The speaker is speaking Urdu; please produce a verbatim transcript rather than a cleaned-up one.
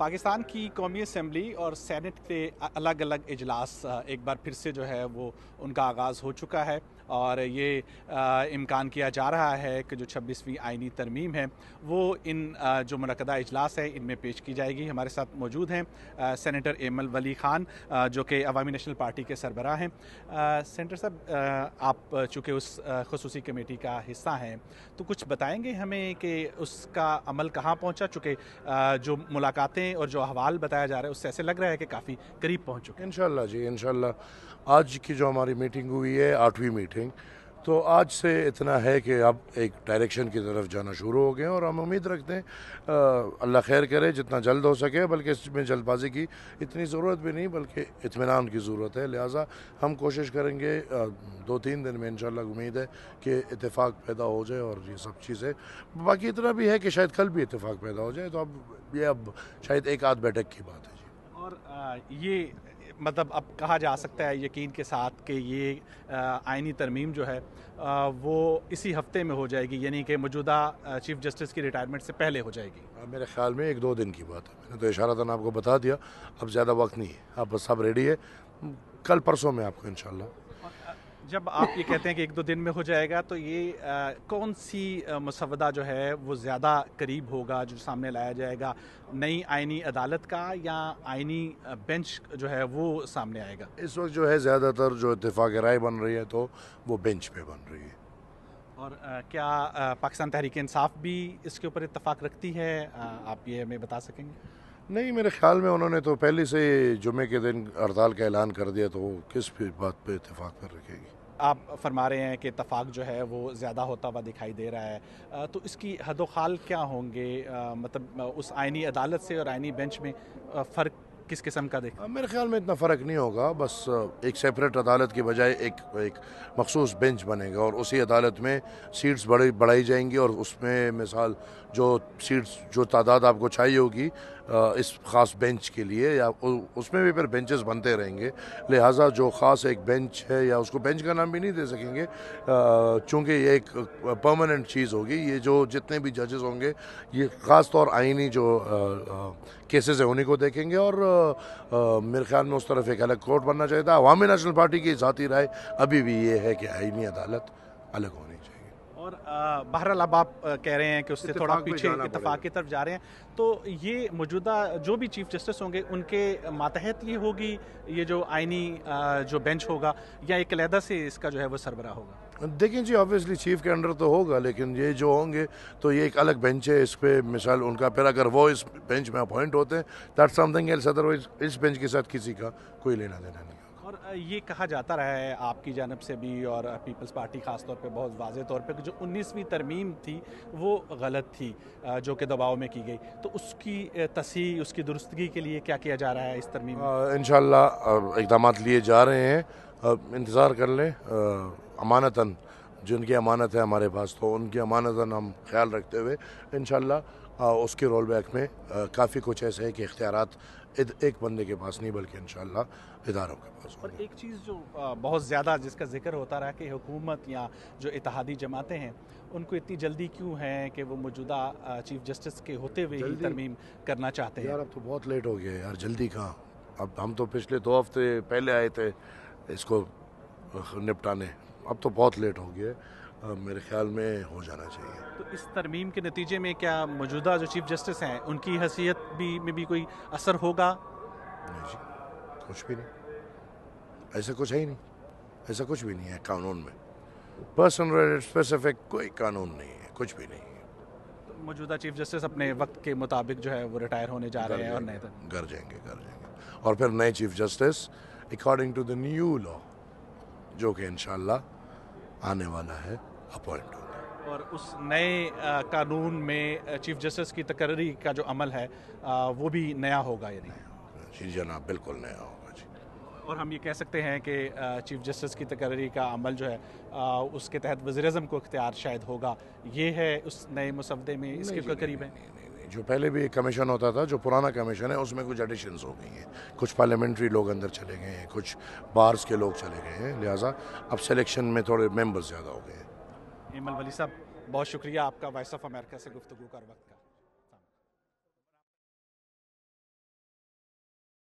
پاکستان کی قومی اسمبلی اور سینٹ کے الگ الگ اجلاس ایک بار پھر سے جو ہے وہ ان کا آغاز ہو چکا ہے اور یہ امکان کیا جا رہا ہے کہ جو چھبیسویں آئینی ترمیم ہے وہ ان جو منعقدہ اجلاس ہے ان میں پیش کی جائے گی۔ ہمارے ساتھ موجود ہیں سینیٹر ایمل ولی خان جو کہ عوامی نیشنل پارٹی کے سربراہ ہیں۔ سینیٹر صاحب، آپ چونکہ اس خصوصی کمیٹی کا حصہ ہیں تو کچھ بتائیں گے ہمیں کہ اس کا عمل کہاں پہنچا؟ چونکہ جو ملاقاتیں اور جو احوال بتایا جا رہا ہے اس سے ایسے لگ رہا ہے کہ کافی قریب پہنچ چکے ہیں۔ انشاءاللہ جی انشاءاللہ آج کی جو ہماری میٹنگ ہوئی ہے آٹھویں میٹنگ، تو آج سے اتنا ہے کہ اب ایک ڈائریکشن کی طرف جانا شروع ہو گئے ہیں اور ہم امید رکھتے ہیں اللہ خیر کرے جتنا جلد ہو سکے، بلکہ اس میں جلد بازی کی اتنی ضرورت بھی نہیں بلکہ اطمینان کی ضرورت ہے، لہٰذا ہم کوشش کریں گے دو تین دن میں انشاءاللہ امید ہے کہ اتفاق پیدا ہو جائے اور یہ سب چیزیں، باقی اتنا بھی ہے کہ شاید کل بھی اتفاق پیدا ہو جائے، تو اب یہ اب شاید ایک آدھ بیٹھک کی بات ہے جی۔ اور یہ مطلب اب کہا جا سکتا ہے یقین کے ساتھ کہ یہ آئینی ترمیم جو ہے وہ اسی ہفتے میں ہو جائے گی، یعنی کہ موجودہ چیف جسٹس کی ریٹائرمنٹ سے پہلے ہو جائے گی؟ میرے خیال میں ایک دو دن کی بات ہے، میں نے تو اشارتاً آپ کو بتا دیا، اب زیادہ وقت نہیں ہے، آپ بس سب ریڈی ہے، کل پرسوں میں آپ کو انشاءاللہ۔ جب آپ یہ کہتے ہیں کہ ایک دو دن میں ہو جائے گا تو یہ کون سی مسودہ جو ہے وہ زیادہ قریب ہوگا جو سامنے لایا جائے گا، نئی آئینی عدالت کا یا آئینی بینچ جو ہے وہ سامنے آئے گا؟ اس وقت جو ہے زیادہ تر جو اتفاق رائے بن رہی ہے تو وہ بینچ پہ بن رہی ہے۔ اور کیا پاکستان تحریک انصاف بھی اس کے اوپر اتفاق رکھتی ہے؟ آپ یہ ہمیں بتا سکیں گے؟ نہیں، میرے خیال میں انہوں نے تو پہلے سے جمعے کے دن ہڑتال کا اعلان کر دیا، تو وہ کس بات پہ اتفاق پر رکھے گی؟ آپ فرما رہے ہیں کہ اتفاق جو ہے وہ زیادہ ہوتا ہوا دکھائی دے رہا ہے، تو اس کی حد و خال کیا ہوں گے؟ مطلب اس آئینی عدالت سے اور آئینی بینچ میں فرق کس قسم کا دیکھ؟ میرے خیال میں اتنا فرق نہیں ہوگا، بس ایک سیپریٹ عدالت کی بجائے ایک ایک مخصوص بینچ بنے گا اور اسی عدالت میں سیٹس بڑی بڑھائی جائیں گی، اور اس میں مثال جو سیٹس جو تعداد آپ کو چاہیے ہوگی اس خاص بینچ کے لیے، یا اس میں بھی پھر بینچز بنتے رہیں گے، لہٰذا جو خاص ایک بینچ ہے، یا اس کو بینچ کا نام بھی نہیں دے سکیں گے چونکہ یہ ایک پرماننٹ چیز ہوگی، یہ جو جتنے بھی ججز ہوں گے یہ خاص طور آئینی جو کیسز ہیں انہیں کو دیکھیں گے، اور میرے خیال میں اس طرف ایک الگ کورٹ بننا چاہیے تھا۔ عوامی نیشنل پارٹی کی ذاتی رائے ابھی بھی یہ ہے کہ آئینی عدالت الگ ہونی چاہیے۔ اور بہرحال اب آپ کہہ رہے ہیں کہ اس سے تھوڑا پیچھے اتفاق کی طرف جا رہے ہیں، تو یہ موجودہ جو بھی چیف جسٹس ہوں گے ان کے ماتحت یہ ہوگی یہ جو آئینی جو بینچ ہوگا، یا ایک علیحدہ سے اس کا جو ہے وہ سربراہ ہوگا؟ دیکھیں جی، آبویسلی چیف کے انڈر تو ہوگا، لیکن یہ جو ہوں گے تو یہ ایک الگ بینچ ہے، اس پہ مثال ان کا پھر اگر وہ اس بینچ میں اپوائنٹ ہوتے ہیں that something else, otherwise اس بینچ کے ساتھ کسی کا کوئی لینا دینا نہیں ہوگا۔ اور یہ کہا جاتا رہا ہے آپ کی جانب سے بھی اور پیپلز پارٹی خاص طور پہ بہت واضح طور پہ کہ جو انیسویں ترمیم تھی وہ غلط تھی جو کہ دباؤ میں کی گئی، تو اس کی تصحیح، اس کی درستگی کے لیے کیا کیا جا رہا ہے اس ترمیم میں؟ انشاءاللہ اقدامات لیے جا رہے ہیں، انتظار کر لیں، امانتاً جن کی امانت ہے ہمارے پاس تو ان کی امانتاً ہم خیال رکھتے ہوئے انشاءاللہ اس کے رول بیک میں کافی کچھ ایسے ہے کہ اختیارات ایک بندے کے پاس نہیں بلکہ انشاءاللہ اداروں کے پاس۔ اور ایک چیز جو بہت زیادہ جس کا ذکر ہوتا رہا کہ حکومت یا جو اتحادی جماعتیں ہیں ان کو اتنی جلدی کیوں ہے کہ وہ موجودہ چیف جسٹس کے ہوتے ہوئے ہی ترمیم کرنا چاہتے ہیں؟ یار اب تو بہت لیٹ ہو گیا یار، جلدی کہاں، اب ہم تو پچھلے دو ہفتے پہلے آئے تھے اس کو نپٹانے، اب تو بہت لیٹ ہو گیا، میرے خیال میں ہو جانا چاہیے۔ تو اس ترمیم کے نتیجے میں کیا موجودہ جو چیف جسٹس ہیں ان کی حیثیت بھی میں بھی کوئی اثر ہوگا؟ نہیں جی، کچھ بھی نہیں، ایسا کچھ ہے ہی نہیں، ایسا کچھ بھی نہیں ہے قانون میں، پرسنل اسپیسیفک کوئی قانون نہیں ہے، کچھ بھی نہیں ہے۔ موجودہ چیف جسٹس اپنے وقت کے مطابق جو ہے وہ ریٹائر ہونے جا رہے ہیں اور نئے گھر جائیں گے گھر جائیں گے اور پھر نئے chief justice according to the new law جو کہ انشاءاللہ آنے والا ہے اپوائنٹ ہوگا۔ اور اس نئے قانون میں چیف جسٹس کی تقرری کا جو عمل ہے وہ بھی نیا ہوگا یا نہیں؟ جی جناب، بالکل نیا ہوگا جی۔ اور ہم یہ کہہ سکتے ہیں کہ چیف جسٹس کی تقرری کا عمل جو ہے اس کے تحت وزیر اعظم کو اختیار شاید ہوگا، یہ ہے اس نئے مسودے میں اس کے قریب ہے؟ جو پہلے بھی ایک کمیشن ہوتا تھا، جو پرانا کمیشن ہے اس میں کچھ ایڈیشنز ہو گئی ہیں، کچھ پارلیمنٹری لوگ اندر چلے گئے ہیں، کچھ بارز کے لوگ چلے گئے ہیں، لہٰذا اب سلیکشن میں تھوڑے ممبرز زیادہ ہو گئے ہیں۔ ایمل ولی صاحب، بہت شکریہ آپ کا وائس آف امریکہ سے گفتگو کر وقت